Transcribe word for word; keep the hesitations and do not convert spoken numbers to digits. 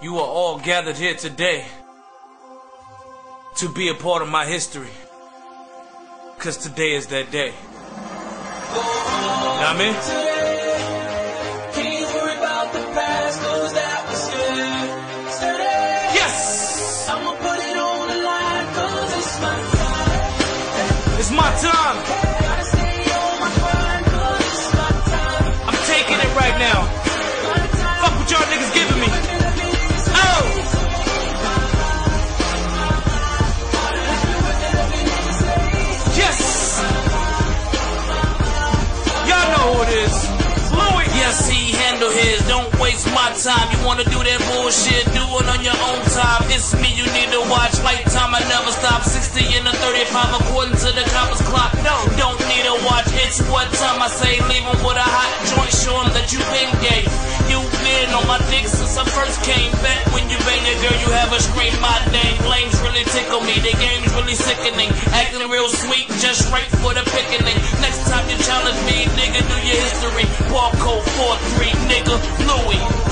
You are all gathered here today to be a part of my history, cause today is that day. Know what I mean? Yes! I'ma put it on the line, cause it's my time. It's my time. Gotta stay on my grind, cause it's my time. I'm taking it right now. Fuck what y'all niggas giving me. Oh! Yes! Y'all know who it is. Louis. Yes, he handle his. Don't waste my time. You wanna do that bullshit? Do it on your own time. It's me you need to watch. Lifetime, I never stop. sixty and a thirty-five according to the copper's clock. No, don't need a watch. It's what time I say. Leave him with a hot joint. Show him that you been gay. You been on my dick since I first came back. When you bang a girl, you have a scream my name. Flames really tickle me. The game's really sickening. Acting real sweet, just right for the pickening. Next time you challenge me, nigga, do your history. Ball code four three, nigga, Louis.